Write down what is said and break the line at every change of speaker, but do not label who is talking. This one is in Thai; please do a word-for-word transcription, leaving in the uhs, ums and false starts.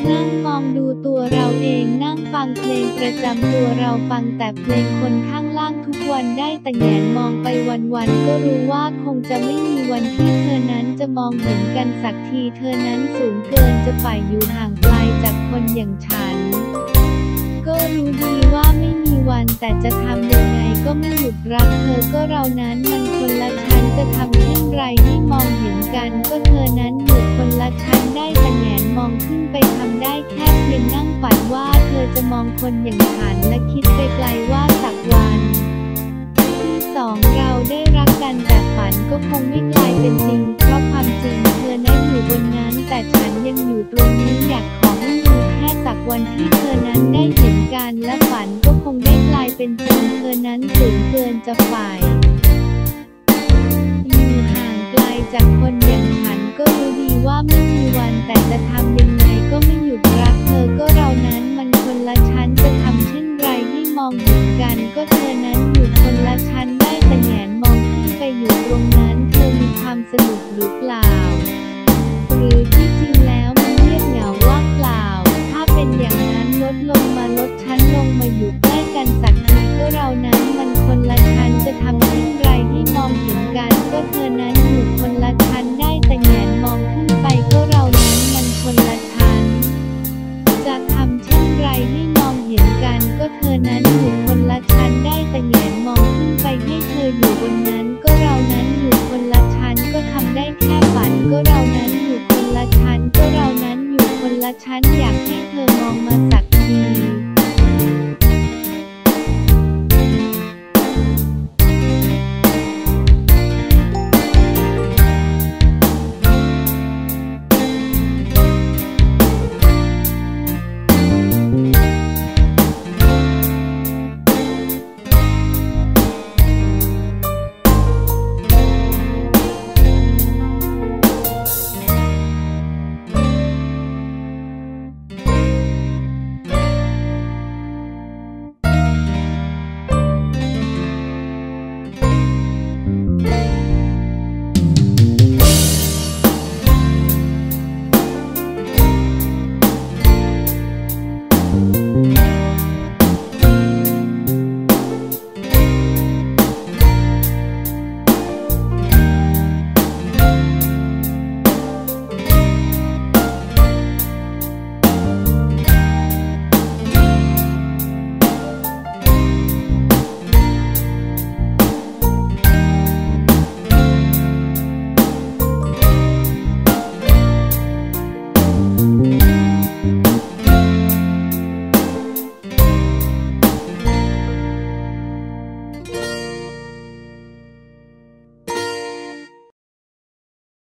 นั่งมองดูตัวเราเองนั่งฟังเพลงประจำตัวเราฟังแต่เพลงคนข้างล่างทุกวันได้แต่แงนมองไปวันๆก็รู้ว่าคงจะไม่มีวันที่เธอนั้นจะมองเห็นกันสักทีเธอนั้นสูงเกินจะไปอยู่ห่างไกลจากคนอย่างฉันก็รู้ดีว่าไม่มีวันแต่จะทำยังไงก็ไม่หยุดรักเธอก็เรานั้นมันคนละชั้นจะทำเช่นไรให้มองเห็นกันก็เธอนั้นอยู่คนละชั้นได้แต่แงนมองขึ้นไปทำได้แค่เพียงนั่งฝันว่าเธอจะมองคนอย่างฉันและคิดไปไกลว่าสักวันที่สองเราได้รักกันแต่ฝันก็คงไม่กลายเป็นจริงเพราะความจริงเธอนั้นอยู่บนนั้นแต่ฉันยังอยู่ตรงนี้อยากขอให้มีแค่สักวันที่เธอนั้นได้เห็นกันและฝันก็คงได้กลายเป็นจริงเธอนั้นสูงเกินจะฝ่ายอยู่ห่างไกลจากคนอย่างฉันก็รู้ดีว่าไม่มีวันแต่จะทำยังไงก็ไม่หยุดรักเธอก็เรานั้นมันคนละชั้นจะทำเช่นไรให้มองเห็นกันก็เธอนั้นอยู่คนละชั้นได้แต่แงนมองขึ้นไปอยู่ตรงนั้นเธอมีความสนุกหรือเปล่าหรือที่จริงแล้วมันเงียบเหงาว่างเปล่าถ้าเป็นอย่างนั้นลดลงมาลดชั้นลงมาอยู่ใกล้กันสักทีก็เรานั้นมันคนละชั้นจะทำเช่นไรให้มองเห็นกันก็เธอนั้นอยู่คนละชั้นได้แต่แงนมองขึ้นไปก็เรานั้นมันคนละชั้นจะทำเช่นไรให้มองเห็นกันก็เธอนั้นอยู่คนละชั้นได้แต่แงนมองขึ้นไปให้เธออยู่บนนั้นก็เรานั้นอยู่คนละชั้นก็ทำได้แค่ฝันก็เรานั้นอยู่คนละชั้นก็เรานั้นอยู่คนละชั้นอยากให้เธอมองมาสัก